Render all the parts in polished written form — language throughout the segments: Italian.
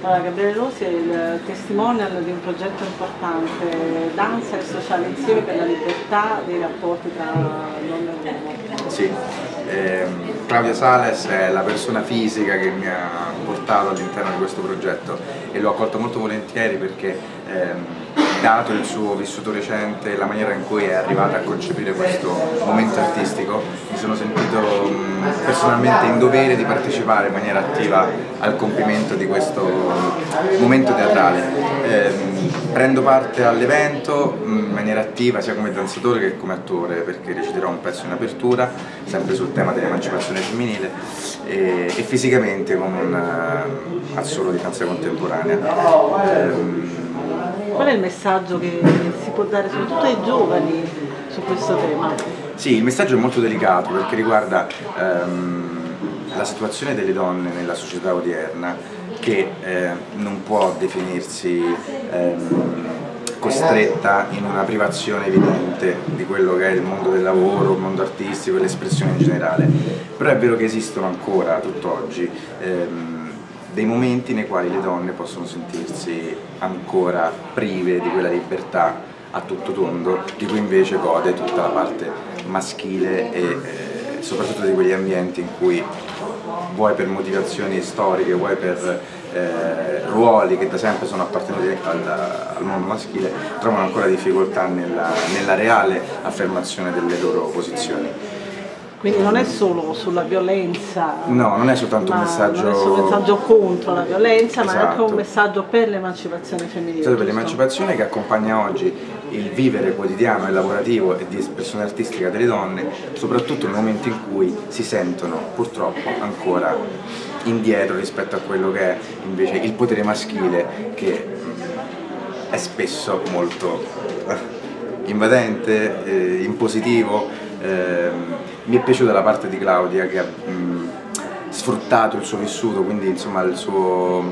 Allora, Gabriele Rosi è il testimonial di un progetto importante, danza e sociale insieme per la libertà dei rapporti tra donna e uomo. Sì, Claudia Sales è la persona fisica che mi ha portato all'interno di questo progetto e l'ho accolto molto volentieri perché dato il suo vissuto recente e la maniera in cui è arrivata a concepire questo momento artistico, mi sono sentito personalmente in dovere di partecipare in maniera attiva al compimento di questo momento teatrale. Prendo parte all'evento in maniera attiva sia come danzatore che come attore, perché reciterò un pezzo in apertura sempre sul tema dell'emancipazione femminile e fisicamente come un assolo di danza contemporanea. Qual è il messaggio che si può dare soprattutto ai giovani su questo tema? Sì, il messaggio è molto delicato perché riguarda la situazione delle donne nella società odierna che non può definirsi costretta in una privazione evidente di quello che è il mondo del lavoro, il mondo artistico e l'espressione in generale, però è vero che esistono ancora tutt'oggi dei momenti nei quali le donne possono sentirsi ancora prive di quella libertà a tutto tondo di cui invece gode tutta la parte maschile e soprattutto di quegli ambienti in cui vuoi per motivazioni storiche, vuoi per ruoli che da sempre sono appartenuti al mondo maschile, trovano ancora difficoltà nella reale affermazione delle loro posizioni. Quindi non è solo sulla violenza, no, non è soltanto un messaggio, non è solo un messaggio contro la violenza, esatto, ma è anche un messaggio per l'emancipazione femminile. Esatto, per l'emancipazione che accompagna oggi il vivere quotidiano e lavorativo e di espressione artistica delle donne, soprattutto nel momento in cui si sentono purtroppo ancora indietro rispetto a quello che è invece il potere maschile, che è spesso molto invadente, impositivo. Mi è piaciuta la parte di Claudia che ha sfruttato il suo vissuto, quindi insomma il suo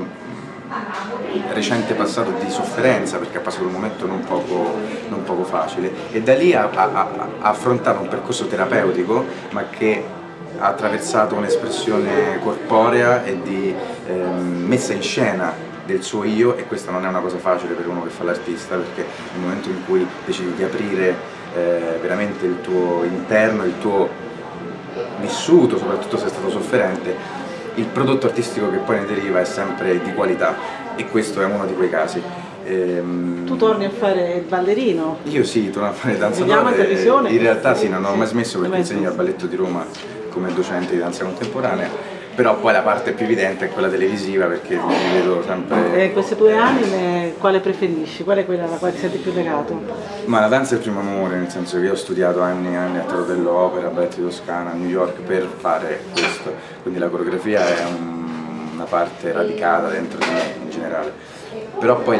recente passato di sofferenza, perché ha passato un momento non poco facile, e da lì ha affrontato un percorso terapeutico ma che ha attraversato un'espressione corporea e di messa in scena del suo io, e questa non è una cosa facile per uno che fa l'artista, perché nel momento in cui decidi di aprire veramente il tuo interno, il tuo vissuto, soprattutto se è stato sofferente, il prodotto artistico che poi ne deriva è sempre di qualità, e questo è uno di quei casi. Tu torni a fare il ballerino? Io sì, torno a fare danza televisione. In realtà sì, non ho mai smesso perché insegno al Balletto di Roma come docente di danza contemporanea, però poi la parte più evidente è quella televisiva, perché mi vedo sempre... queste due anime, quale preferisci? Qual è quella alla quale ti senti più legato? Ma la danza è il primo amore, nel senso che io ho studiato anni e anni a Teatro dell'Opera, Balletto di Toscana, a New York per fare questo, quindi la coreografia è una parte radicata dentro di me in generale, però poi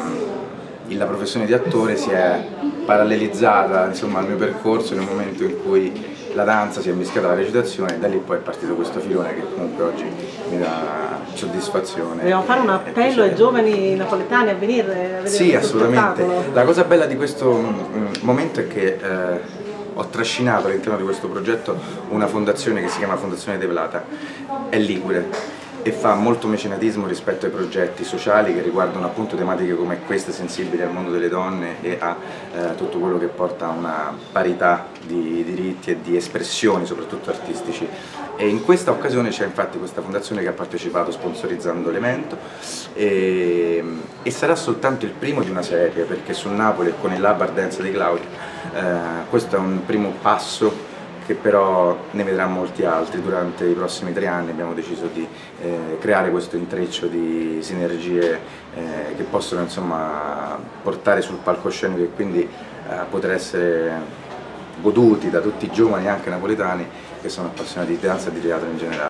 la professione di attore si è parallelizzata insomma al mio percorso nel momento in cui la danza si è mischiata alla recitazione, e da lì poi è partito questo filone che comunque oggi mi dà soddisfazione. Dobbiamo fare un appello ai giovani napoletani a venire a vedere. Sì, assolutamente. La cosa bella di questo momento è che ho trascinato all'interno di questo progetto una fondazione che si chiama Fondazione De Plata, è ligure e fa molto mecenatismo rispetto ai progetti sociali che riguardano appunto tematiche come queste, sensibili al mondo delle donne e a tutto quello che porta a una parità di diritti e di espressioni, soprattutto artistici. E in questa occasione c'è infatti questa fondazione che ha partecipato sponsorizzando l'evento e sarà soltanto il primo di una serie, perché sul Napoli con il Lab Art Dance di Claudia questo è un primo passo che però ne vedrà molti altri. Durante i prossimi 3 anni abbiamo deciso di creare questo intreccio di sinergie che possono insomma portare sul palcoscenico e quindi poter essere goduti da tutti i giovani anche napoletani che sono appassionati di danza e di teatro in generale.